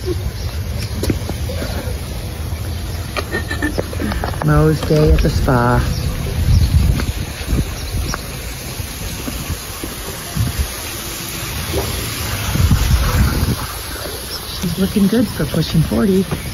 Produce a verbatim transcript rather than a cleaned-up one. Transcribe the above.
Mo's day at the spa. She's looking good for pushing forty.